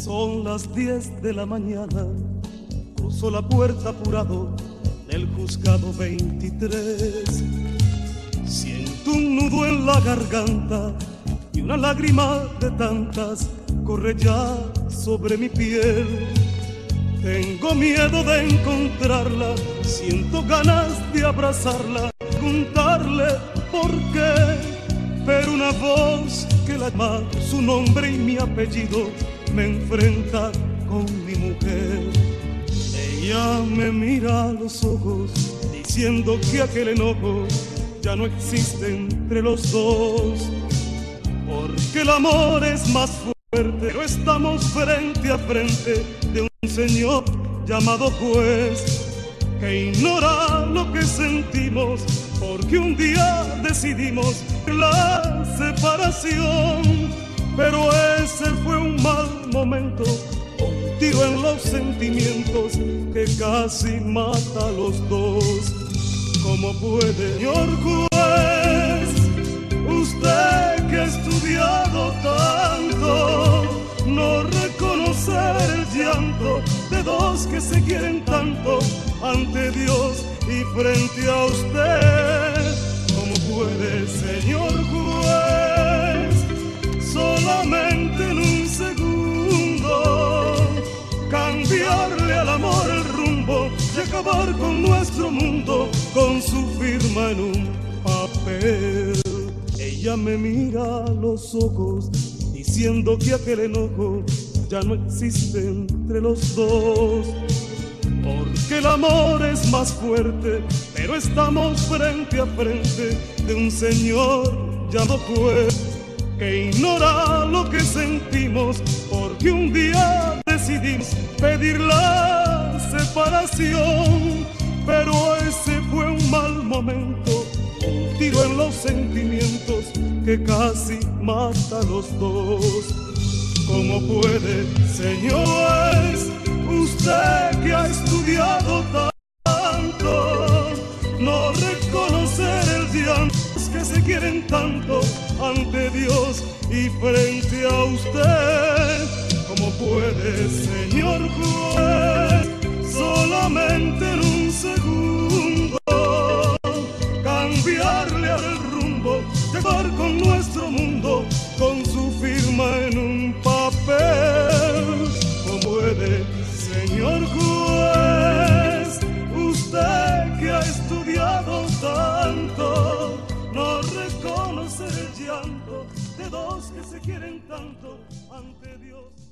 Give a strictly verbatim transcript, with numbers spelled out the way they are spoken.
Son las diez de la mañana, cruzo la puerta apurado del juzgado veintitrés. Siento un nudo en la garganta y una lágrima de tantas corre ya sobre mi piel. Tengo miedo de encontrarla, siento ganas de abrazarla, contarle por qué, pero una voz que la llama, su nombre y mi apellido, me enfrenta con mi mujer. Ella me mira a los ojos, diciendo que aquel enojo ya no existe entre los dos, porque el amor es más fuerte. Pero estamos frente a frente de un señor llamado juez, que ignora lo que sentimos, porque un día decidimos la separación. Pero ese fue un mal momento, un tiro en los sentimientos que casi mata a los dos. ¿Cómo puede, señor juez, usted que ha estudiado tanto, no reconocer el llanto de dos que se quieren tanto ante Dios y frente a usted? ¿Cómo puede, señor juez, solamente en un segundo cambiarle al amor el rumbo y acabar con nuestro mundo con su firma en un papel? Ella me mira a los ojos, diciendo que aquel enojo ya no existe entre los dos, porque el amor es más fuerte. Pero estamos frente a frente de un señor llamado juez, que ignora lo que sentimos, porque un día decidimos pedir la separación. Pero ese fue un mal momento, un tiro en los sentimientos que casi mata a los dos. ¿Cómo puede, señor, usted que ha estudiado tanto, no reconocer el llanto que se quieren tanto ante Dios y frente a usted? ¿Cómo puede, señor juez, solamente en un segundo cambiarle al rumbo, llevar con nuestro mundo con su firma en un papel? ¿Cómo puede, señor juez, usted que ha estudiado tanto, no reconocer el llanto de dos que se quieren tanto ante Dios?